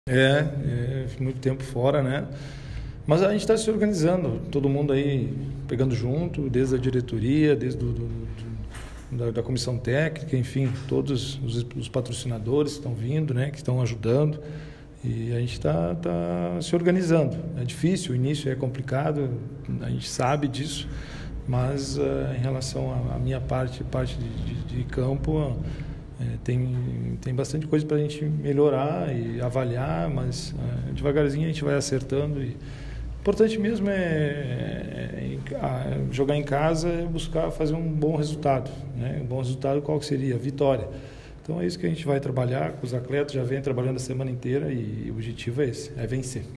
Muito tempo fora, né? Mas a gente está se organizando, todo mundo aí pegando junto, desde a diretoria, desde da comissão técnica, enfim, todos os patrocinadores que estão vindo, né, que estão ajudando, e a gente está se organizando. É difícil, o início é complicado, a gente sabe disso, mas em relação à minha parte de campo, tem bastante coisa para a gente melhorar e avaliar, mas devagarzinho a gente vai acertando. E o importante mesmo é jogar em casa e buscar fazer um bom resultado, né? Um bom resultado qual que seria? Vitória. Então é isso que a gente vai trabalhar com os atletas, já vem trabalhando a semana inteira e o objetivo é esse, é vencer.